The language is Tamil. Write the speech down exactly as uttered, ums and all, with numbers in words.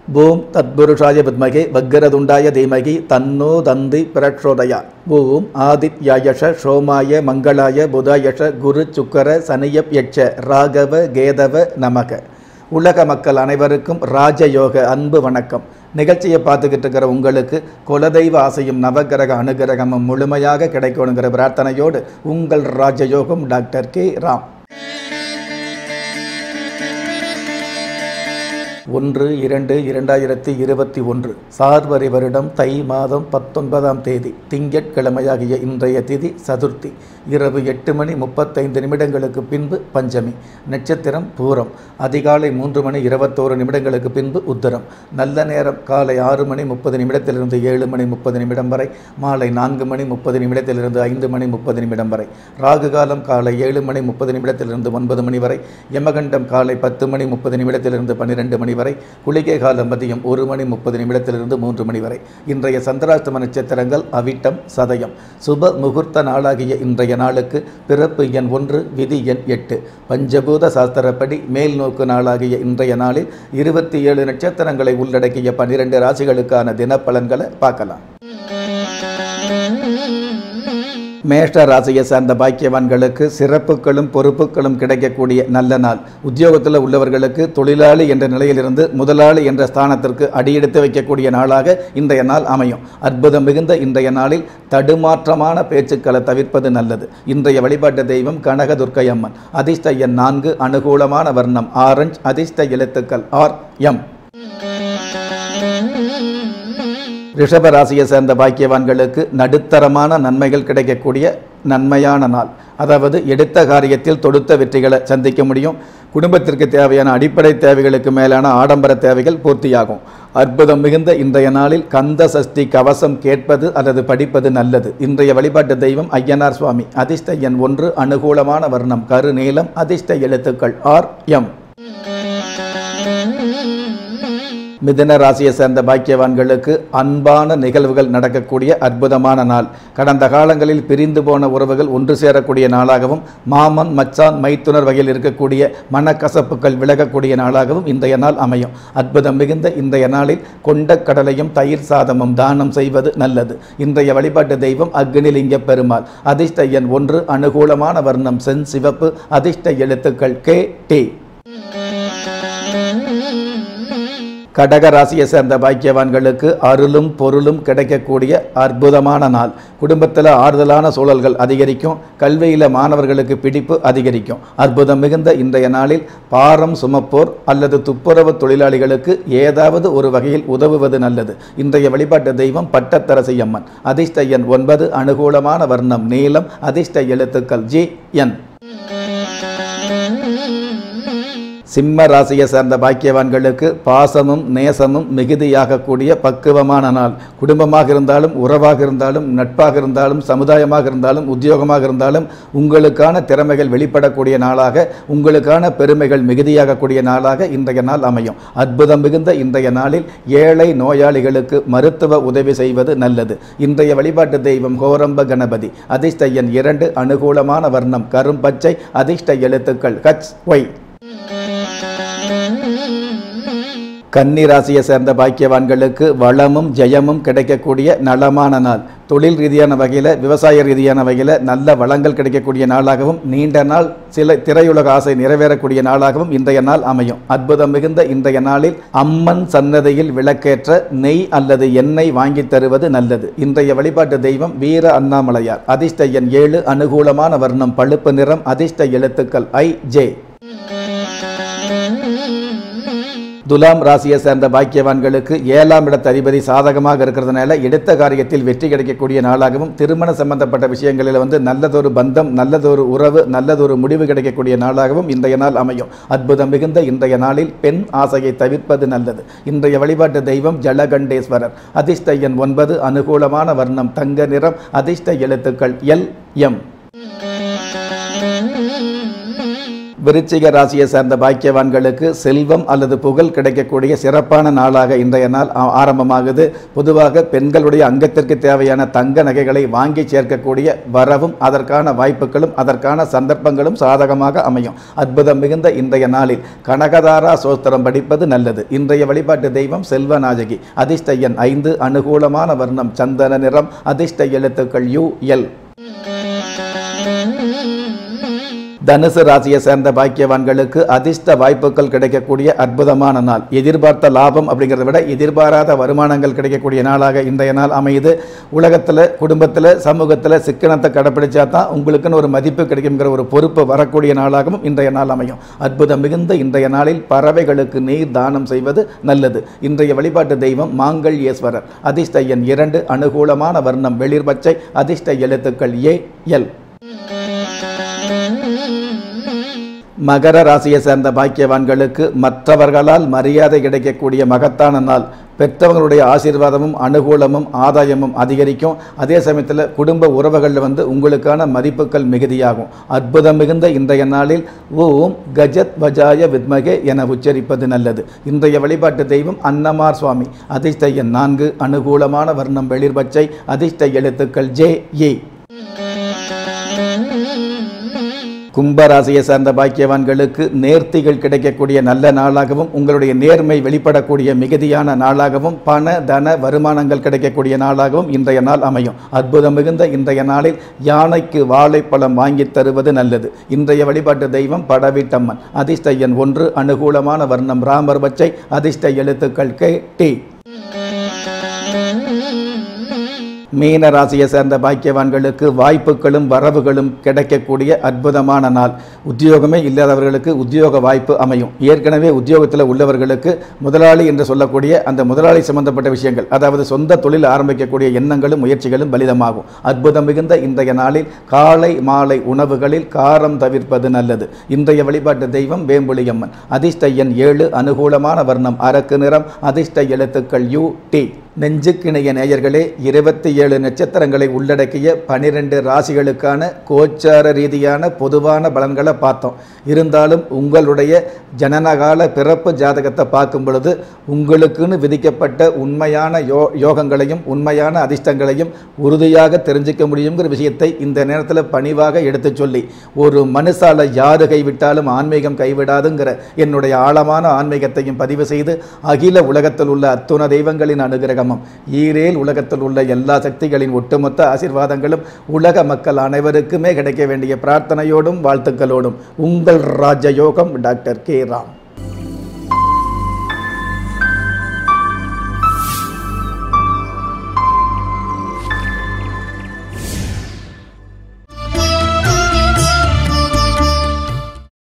ஓம் தத்புருஷாய வித்மகே வக்ரதுண்டாய தீமகி தன்னோ தந்தி பிரச்சோதயா. ஓம் ஆதித்யாயஷ சோமாய மங்களாய புதாயஷ குரு சுக்கர சனியப் யட்ச ராகவ கேதவ நமக. உலக மக்கள் அனைவருக்கும் ராஜயோக அன்பு வணக்கம். நிகழ்ச்சியை பார்த்துக்கிட்டு இருக்கிற உங்களுக்கு குலதெய்வ ஆசையும் நவகிரக அனுகிரகமும் முழுமையாக கிடைக்கணுங்கிற பிரார்த்தனையோடு உங்கள் ராஜயோகம் டாக்டர் கே ராம். ஒன்று இரண்டு இரண்டாயிரத்தி இருபத்தி ஒன்று சார்வரி வருடம் தை மாதம் பத்தொன்பதாம் தேதி திங்கட்கிழமையாகிய இன்றைய திதி சதுர்த்தி. இரவு எட்டு மணி முப்பத்தைந்து நிமிடங்களுக்கு பின்பு பஞ்சமி. நட்சத்திரம் பூரம். அதிகாலை மூன்று மணி இருபத்தோரு நிமிடங்களுக்கு பின்பு உத்தரம். நல்ல நேரம் காலை ஆறு மணி முப்பது நிமிடத்திலிருந்து ஏழு மணி முப்பது நிமிடம் வரை. மாலை நான்கு மணி முப்பது நிமிடத்திலிருந்து ஐந்து மணி முப்பது நிமிடம் வரை. ராகு காலம் காலை ஏழு மணி முப்பது நிமிடத்திலிருந்து ஒன்பது மணி வரை. யமகண்டம் காலை பத்து மணி முப்பது நிமிடத்திலிருந்து பன்னிரெண்டு மணி வரை. குளிகை காலம் மதியம் ஒரு மணி முப்பது நிமிடத்திலிருந்து மூன்று மணி வரை. இன்றைய சந்திராஷ்டம நட்சத்திரங்கள் அவிட்டம் சதயம். சுப முகூர்த்த நாளாகிய இன்றைய நாளுக்கு பிறப்பு எண் ஒன்று, விதி எண் எட்டு. பஞ்சபூத சாஸ்திரப்படி மேல் நோக்கு நாளாகிய இன்றைய நாளில் இருபத்தி ஏழு நட்சத்திரங்களை உள்ளடக்கிய பன்னிரண்டு ராசிகளுக்கான தினப்பலன்களை பார்க்கலாம். மேஷ ராசியை சார்ந்த பாக்கியவான்களுக்கு சிறப்புகளும் பொறுப்புகளும் கிடைக்கக்கூடிய நல்ல நாள். உத்தியோகத்தில் உள்ளவர்களுக்கு தொழிலாளி என்ற நிலையிலிருந்து முதலாளி என்ற ஸ்தானத்திற்கு அடியெடுத்து வைக்கக்கூடிய நாளாக இன்றைய நாள் அமையும். அற்புதம் மிகுந்த இன்றைய நாளில் தடுமாற்றமான பேச்சுக்களை தவிர்ப்பது நல்லது. இன்றைய வழிபாட்டு தெய்வம் கனகதுர்க்கை அம்மன். அதிர்ஷ்ட எண் நான்கு. அனுகூலமான வர்ணம் ஆரஞ்சு. அதிர்ஷ்ட எழுத்துக்கள் ஆர் எம். ரிஷப ராசியை சேர்ந்த பாக்கியவான்களுக்கு நடுத்தரமான நன்மைகள் கிடைக்கக்கூடிய நன்மையான நாள். அதாவது எடுத்த காரியத்தில் தொடுத்த வெற்றிகளை சந்திக்க முடியும். குடும்பத்திற்கு தேவையான அடிப்படை தேவைகளுக்கு மேலான ஆடம்பர தேவைகள் பூர்த்தியாகும். அற்புதம் மிகுந்த இன்றைய நாளில் கந்த சஷ்டி கவசம் கேட்பது அல்லது படிப்பது நல்லது. இன்றைய வழிபாட்டு தெய்வம் ஐயனார் சுவாமி. அதிர்ஷ்ட எண் ஒன்று. அனுகூலமான வர்ணம் கரு நீலம். அதிர்ஷ்ட எழுத்துக்கள் ஆர் எம். மிதுன ராசியை சேர்ந்த பாக்கியவான்களுக்கு அன்பான நிகழ்வுகள் நடக்கக்கூடிய அற்புதமான நாள். கடந்த காலங்களில் பிரிந்து போன உறவுகள் ஒன்று சேரக்கூடிய நாளாகவும், மாமன் மச்சான் மைத்துனர் வகையில் இருக்கக்கூடிய மனக்கசப்புகள் விலகக்கூடிய நாளாகவும் இன்றைய நாள் அமையும். அற்புதம் மிகுந்த இன்றைய நாளில் கொண்ட கடலையும் தயிர் சாதமும் தானம் செய்வது நல்லது. இன்றைய வழிபாட்டு தெய்வம் அக்னிலிங்க பெருமாள். அதிர்ஷ்ட எண் ஒன்று. அனுகூலமான வர்ணம் சென் சிவப்பு. அதிர்ஷ்ட எழுத்துக்கள் கே டி. கடக ராசியை சேர்ந்த பாக்கியவான்களுக்கு அருளும் பொருளும் கிடைக்கக்கூடிய அற்புதமான நாள். குடும்பத்தில் ஆறுதலான சூழல்கள் அதிகரிக்கும். கல்வியில் மாணவர்களுக்கு பிடிப்பு அதிகரிக்கும். அற்புதம் மிகுந்த இன்றைய நாளில் பாரம் சுமப்போர் அல்லது துப்புரவு தொழிலாளிகளுக்கு ஏதாவது ஒரு வகையில் உதவுவது நல்லது. இன்றைய வழிபாட்டு தெய்வம் பட்டத்தரசி அம்மன். அதிர்ஷ்ட எண் ஒன்பது. அனுகூலமான வர்ணம் நீலம். அதிர்ஷ்ட எழுத்துக்கள் ஜி என். சிம்ம ராசியை சேர்ந்த பாக்கியவான்களுக்கு பாசமும் நேசமும் மிகுதியாகக்கூடிய பக்குவமான நாள். குடும்பமாக இருந்தாலும், உறவாக இருந்தாலும், நட்பாக இருந்தாலும், சமுதாயமாக இருந்தாலும், உத்தியோகமாக இருந்தாலும் உங்களுக்கான திறமைகள் வெளிப்படக்கூடிய நாளாக, உங்களுக்கான பெருமைகள் மிகுதியாகக்கூடிய நாளாக இன்றைய நாள் அமையும். அற்புதம் மிகுந்த இன்றைய நாளில் ஏழை நோயாளிகளுக்கு மருத்துவ உதவி செய்வது நல்லது. இன்றைய வழிபாட்டு தெய்வம் கோரம்ப கணபதி. அதிர்ஷ்ட எண் இரண்டு. அனுகூலமான வர்ணம் கரும் பச்சை. அதிர்ஷ்ட எழுத்துக்கள் ஹச் ஒய். கன்னி ராசியை சேர்ந்த பாக்கியவான்களுக்கு வளமும் ஜெயமும் கிடைக்கக்கூடிய நலமான நாள். தொழில் ரீதியான வகையில், விவசாய ரீதியான வகையில் நல்ல வளங்கள் கிடைக்கக்கூடிய நாளாகவும், நீண்ட நாள் சில திரையுலக ஆசை நிறைவேறக்கூடிய நாளாகவும் இன்றைய நாள் அமையும். அற்புதம் மிகுந்த இன்றைய நாளில் அம்மன் சன்னதியில் விளக்கேற்ற நெய் அல்லது எண்ணெய் வாங்கி தருவது நல்லது. இன்றைய வழிபாட்டு தெய்வம் வீர அண்ணாமலையார். அதிர்ஷ்ட எண் ஏழு. அனுகூலமான வர்ணம் பழுப்பு நிறம். அதிர்ஷ்ட எழுத்துக்கள் ஐ ஜே. துலாம் ராசியை சேர்ந்த பாக்கியவான்களுக்கு ஏழாம் இடத்து அதிபதி சாதகமாக இருக்கிறதுனால எடுத்த காரியத்தில் வெற்றி கிடைக்கக்கூடிய நாளாகவும், திருமண சம்பந்தப்பட்ட விஷயங்களில் வந்து நல்லதொரு பந்தம், நல்லதொரு உறவு, நல்லதொரு முடிவு கிடைக்கக்கூடிய நாளாகவும் இன்றைய நாள் அமையும். அற்புதம் மிகுந்த இன்றைய நாளில் பெண் ஆசையை தவிர்ப்பது நல்லது. இன்றைய வழிபாட்டு தெய்வம் ஜலகண்டேஸ்வரர். அதிர்ஷ்ட எண் ஒன்பது. அனுகூலமான வர்ணம் தங்க நிறம். அதிர்ஷ்ட எழுத்துக்கள் எல் எம். விருச்சிக ராசியை சார்ந்த பாக்கியவான்களுக்கு செல்வம் அல்லது புகழ் கிடைக்கக்கூடிய சிறப்பான நாளாக இன்றைய நாள் ஆரம்பமாகுது. பொதுவாக பெண்களுடைய அங்கத்திற்கு தேவையான தங்க நகைகளை வாங்கி சேர்க்கக்கூடிய வரவும் அதற்கான வாய்ப்புகளும் அதற்கான சந்தர்ப்பங்களும் சாதகமாக அமையும். அற்புதம் மிகுந்த இன்றைய நாளில் கனகதாரா சோஸ்திரம் படிப்பது நல்லது. இன்றைய வழிபாட்டு தெய்வம் செல்வநாயகி. அதிர்ஷ்ட எண் ஐந்து. அனுகூலமான வர்ணம் சந்தன நிறம். அதிர்ஷ்ட எழுத்துக்கள் யு எல். தனுசு ராசியை சேர்ந்த பாக்கியவான்களுக்கு அதிர்ஷ்ட வாய்ப்புகள் கிடைக்கக்கூடிய அற்புதமான நாள். எதிர்பார்த்த லாபம் அப்படிங்கிறத விட எதிர்பாராத வருமானங்கள் கிடைக்கக்கூடிய நாளாக இன்றைய நாள் அமையுது. உலகத்தில், குடும்பத்தில், சமூகத்தில் சிக்கனத்தை கடைப்பிடிச்சா தான் உங்களுக்குன்னு ஒரு மதிப்பு கிடைக்குங்கிற ஒரு பொறுப்பு வரக்கூடிய நாளாகவும் இன்றைய நாள் அமையும். அற்புதம் மிகுந்த இன்றைய நாளில் பறவைகளுக்கு நீர் தானம் செய்வது நல்லது. இன்றைய வழிபாட்டு தெய்வம் மாங்கல்யேஸ்வரர். அதிர்ஷ்ட எண் இரண்டு. அனுகூலமான வர்ணம் வெளிர் பச்சை. அதிர்ஷ்ட எழுத்துக்கள் ஏ எல். மகர ராசியை சேர்ந்த பாக்கியவான்களுக்கு மற்றவர்களால் மரியாதை கிடைக்கக்கூடிய மகத்தான நாள். பெற்றவங்களுடைய ஆசீர்வாதமும் அனுகூலமும் ஆதாயமும் அதிகரிக்கும். அதே சமயத்தில் குடும்ப உறவுகளில் வந்து உங்களுக்கான மதிப்புகள் மிகுதியாகும். அற்புதம் மிகுந்த இன்றைய நாளில் ஓம் கஜத் வஜாய வித்மகே என உச்சரிப்பது நல்லது. இன்றைய வழிபாட்டு தெய்வம் அன்னமார் சுவாமி. அதிர்ஷ்ட எண் நான்கு. அனுகூலமான வர்ணம் வெளிர் பச்சை. அதிர்ஷ்ட எழுத்துக்கள் ஜே ஏ. கும்பராசியை சார்ந்த பாக்கியவான்களுக்கு நேர்த்திகள் கிடைக்கக்கூடிய நல்ல நாளாகவும் உங்களுடைய நேர்மை வெளிப்படக்கூடிய மிகுதியான நாளாகவும் பண தன வருமானங்கள் கிடைக்கக்கூடிய நாளாகவும் இன்றைய நாள் அமையும். அற்புதம் மிகுந்த இன்றைய நாளில் யானைக்கு வாழைப்பழம் வாங்கி தருவது நல்லது. இன்றைய வழிபாட்டு தெய்வம் படவீட்டம்மன். அதிர்ஷ்ட எண் ஒன்று. அனுகூலமான வர்ணம் ராமர் பச்சை. அதிர்ஷ்ட எழுத்துக்கள் கே டி. மீன ராசியை சேர்ந்த பாக்கியவான்களுக்கு வாய்ப்புகளும் வரவுகளும் கிடைக்கக்கூடிய அற்புதமான நாள். உத்தியோகமே இல்லாதவர்களுக்கு உத்தியோக வாய்ப்பு அமையும். ஏற்கனவே உத்தியோகத்தில் உள்ளவர்களுக்கு முதலாளி என்று சொல்லக்கூடிய அந்த முதலாளி சம்பந்தப்பட்ட விஷயங்கள், அதாவது சொந்த தொழில் ஆரம்பிக்கக்கூடிய எண்ணங்களும் முயற்சிகளும் பலிதமாகும். அற்புதம் மிகுந்த இன்றைய நாளில் காலை மாலை உணவுகளில் காரம் தவிர்ப்பது நல்லது. இன்றைய வழிபாட்டு தெய்வம் வேம்புலியம்மன். அதிர்ஷ்ட எண் ஏழு. அனுகூலமான வர்ணம் அரக்கு நிறம். அதிர்ஷ்ட எழுத்துக்கள் யு டி. நெஞ்சுக்கிணைய நேயர்களே, இருபத்தி ஏழு நட்சத்திரங்களை உள்ளடக்கிய பனிரெண்டு ராசிகளுக்கான கோச்சார ரீதியான பொதுவான பலன்களை பார்த்தோம். இருந்தாலும் உங்களுடைய ஜனனகால பிறப்பு ஜாதகத்தை பார்க்கும் பொழுது உங்களுக்குன்னு விதிக்கப்பட்ட உண்மையான யோ யோகங்களையும் உண்மையான அதிர்ஷ்டங்களையும் உறுதியாக தெரிஞ்சிக்க முடியுங்கிற விஷயத்தை இந்த நேரத்தில் பணிவாக எடுத்து சொல்லி, ஒரு மனுஷால யாரு கைவிட்டாலும் ஆன்மீகம் கைவிடாதுங்கிற என்னுடைய ஆழமான ஆன்மீகத்தையும் பதிவு செய்து, அகில உலகத்தில் உள்ள அத்துண தெய்வங்களின் அனுகிரகம், ஈரேல் உலகத்தில் உள்ள எல்லா சக்திகளின் ஒட்டுமொத்த ஆசீர்வாதங்களும் உலக மக்கள் அனைவருக்குமே கிடைக்க வேண்டிய பிரார்த்தனையோடும் வாழ்த்துக்களோடும் உங்கள் ராஜயோகம் டாக்டர் கே ராம்.